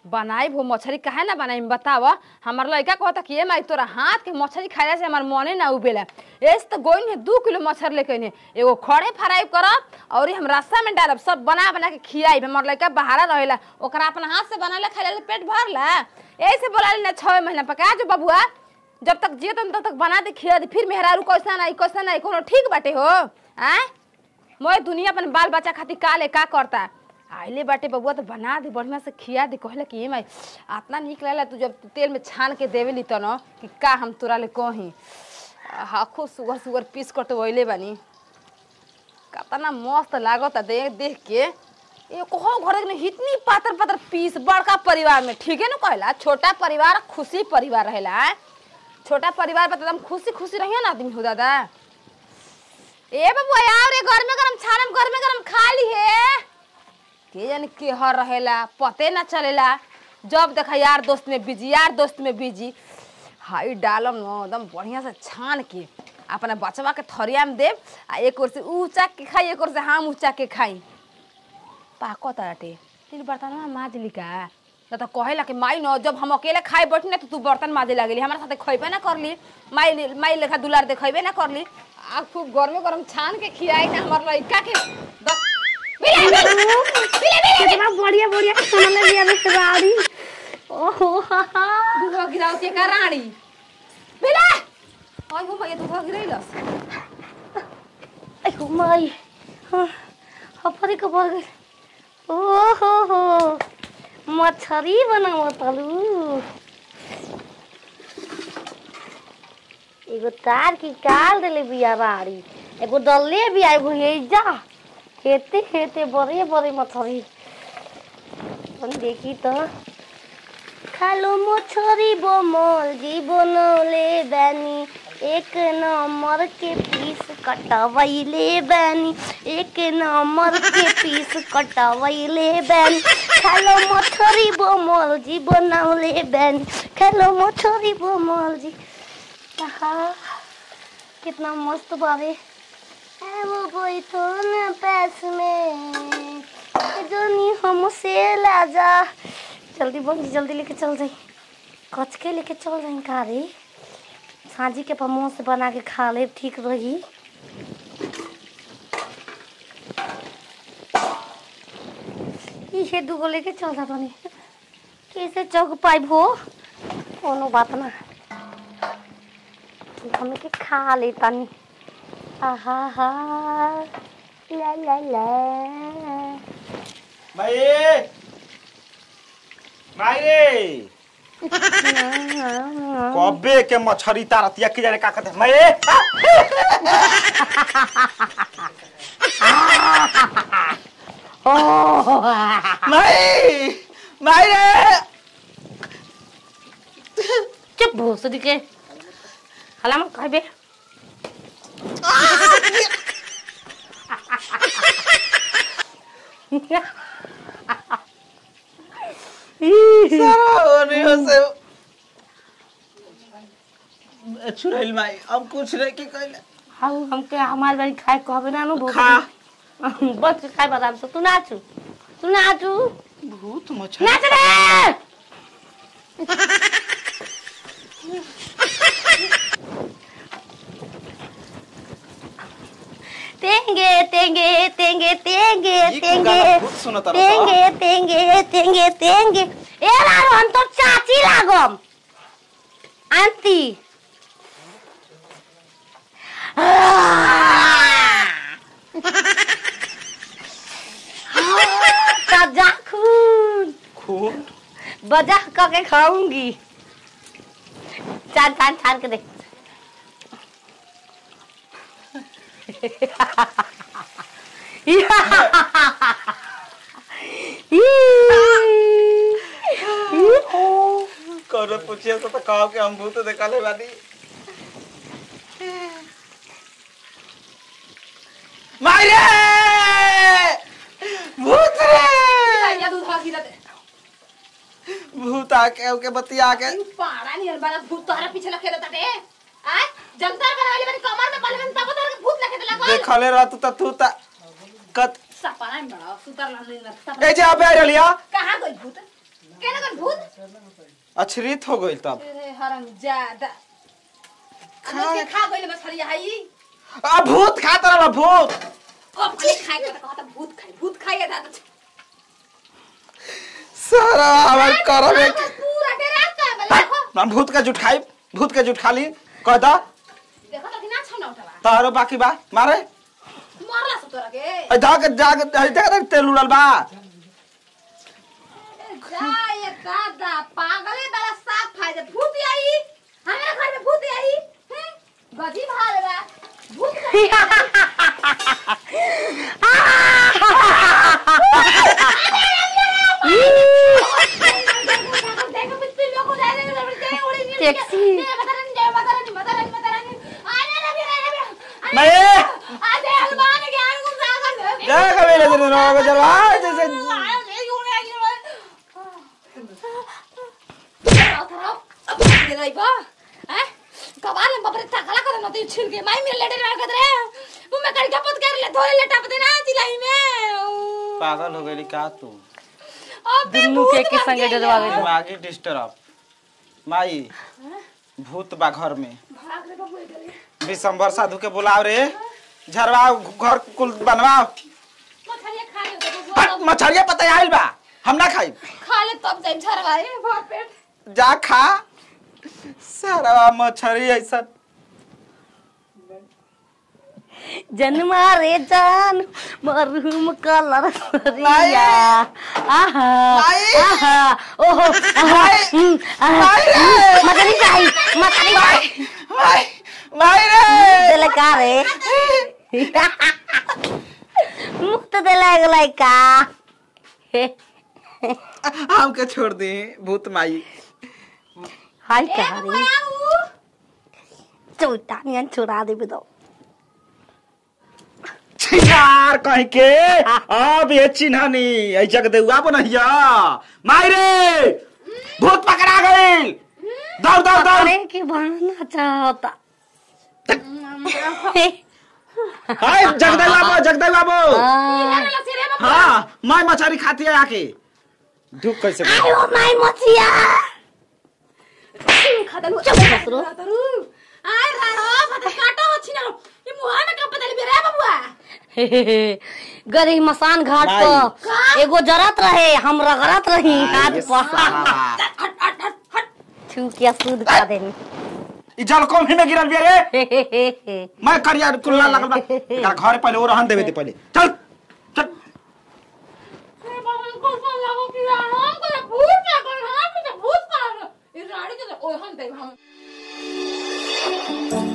बनाई वो मछली काहे ना बनाई बताव। हमार लड़का कहता कि माई तोरा हाथ के मछली खाए से हमार मने ना उबेला। एस तो गोइन है 2 किलो मछली लेके ने एगो खड़े फ्राई करब और हम रास्ता में डालब सब बना बना के खियाई। हमार लड़का बाहर रहेला ओकरा अपना हाथ से बनाले खाइले पेट भरला। ऐसे बोला ना 6 महीना पका जो बबुआ जब तक जिए तब तक बना दे खिया दे फिर मेहरारू कैसा नहीं कोनो ठीक बाटे हो। आय मोए दुनिया अपन बाल बच्चा खातिर काले का करता आइले बाटे बबुआ तो बना दे बढ़िया से खिया दे। कहले कि माई इतना निक लागला तू जब तेल में छान के देवेली त न कि का हम तोरा ले कही हाखो सुगर पीस कटवैले बानी कितना मस्त लागत देख देख के। ये कहो घर में इतनी पातर पीस बड़का परिवार में ठीक है ना कहला छोटा परिवार खुशी परिवार रहेला। छोटा परिवार पर एकदम खुशी रहिए ना आदमी हो दादा। ए बबुआ यार रे घर में गरम छानम घर में गरम खा ली है के जाने के हर रहेला पते ना चलेला। जब देखा यार दोस्त में बिजी हाई डालम न एकदम बढ़िया से छान के अपना बचवा के थरिया में देव आ एक ओर से ऊँचा के खाई एक ओर से हम ऊँचा के खाई पाको ताटे तीन बर्तन में माजली का तो कहेला कि माई न जब हम अकेले खाए बैठी ना तो तू बर्तन माजे लगेली हमारे साथे खइबे ना करली माई लेखा दुलार देखइबे ना करली आ खूब गरम छान के खियाई ना हमार लइका के कितना बढ़िया खाना ले लिया रे रानी। ओहो दूध गिराओ के का रानी बेला ओय हो भैया दूध गिरैलस आई हो माई हफरी को बोल गई। ओहो मछरी बनाओ तलू एगो तार की काल देले बिया राड़ी एगो डल्ले भी आई भुई जा हेते बड़े मछरी हम देखी तो खालो मछरी बोमल जी बनौले बानी एक नंबर के पीस कटवैले बानी एक नंबर के पीस कटवैले बानी खालो मछरी बोमल जी बनौले बानी खालो मछरी बोमल जी। आहा कितना मस्त बावे वो बैठो न पास में जोनी हमसे ला जा जल्दी बंजी जल्दी लेके चल जाई कच के लेके चल जाई का रे साजी के पमो से बना के खा ले ठीक रही। ये दूगो लेके चल जा तनी कैसे चौक पाई भो कोनो बात ना हम के खा ले तनी। आहा हा ला ला ला माई कबे के मछरी तारतिया के जाने का कहते मैं माई रे चुप भोसड़ी के हलाम कहबे छुरैल माई अब कुछ नहीं के कहले हां हमके हमार बारी खाए कहबे ना नो भूत बस खाए बदाम से तू नाचू भूत मछली नाच रे तेंगे तेंगे तेंगे तेंगे तेंगे तेंगे तेंगे तेंगे ए लारो हम तो चाची लागम आंटी ताजा खून बजा करके खाऊंगी छान के देख कौन पूछिए तो कहो कि हम भूत देखा ले बानी मारे भूत रे या दूध गिरा दे भूत आके ओके बतिया के पाड़ा नहीं हरबारा भूत तोहरा पीछे लखे रहता टे आ जंतर बनावले बानी कमर में पहले तब तोहरा के भूत लखे लगा देखले रहत त तू त कत सपना में बड़ा सुतर लहले ए जे अबे रलिया कहां गई भूत केना कर भूत अछरीत हो गइल तब अरे हरामजादा खा खा गइल मछली हाई आ भूत खाता रहा भूत अब की खाए के कहता भूत खाइए दादा सारा आवाज करबे पूरा डेरा का देखो हम भूत का जुट खा ली कह दा देखो तो ना छौना उठवा तारो बाकी बा मारे मारला से तोरा के जाग देख तेल उड़ल बा जाए दादा पागले वाला साफ फायदे भूत आई हमारे घर में भूत आई हैं गधी भाल बा भूत टैक्सी मैं जा कबीले तेरे नौकर को चलवा जैसे कबाल में बपरे तकला कर न तो छिल के माई मेरे लेटे ना कर रे मैं कड़ के पत कर ले धोले लेटा पते ना चिलाई में पागल हो गई का तू दुन्नु के संगे डरवावे दो दिमागी डिस्टर्ब माई भूत बा घर में भाग रे बाबू इधर विशंभर साधु के बुलाओ रे झरवाओ घर कुल बनवाओ मछलियां खा ले हट मछलियां पता आइल बा हम ना खाई खा ले तब जाई झरवाए भर पेट जा खा सारा मछली ऐसा जन्मा रे जान मरहूम कलर रिया आहा आहा ओहो मछली चाहिए मछली माई रे दिल का रे मुक्त दिल गलाई का हमके छोड़ दी भूत माई हाय कहा रे चौटानियन छुड़ा दे दो यार कहीं के अब ये चिन्हनी ऐ जग देउआ बनहिया माई रे भूत पकड़ा गई दौड़ दौड़ दौड़ अरे की बनना चाहता हाय जगदेव बाबू हाँ मैं मछली खाती है आके धूप कैसे आयो माई मछिया खदन चुप बसरो आय राणो फटे काटो छिना ये मुहा में का बदल बे रे बबुआ गरी मसान घाट पर एगो जरत रहे हम रगड़त रही हाथ पर हट छू किया सूद का देनी ई जल कौन में गिरल बिया रे मैं करिया कुल्ला लगल बा घर पहले वो रहन देवे दे पहले चल चल अरे बाबा को सा लागो कि राणो को भूत ना कर हां तो भूत कर ये राड़ी के ओ हम दे हम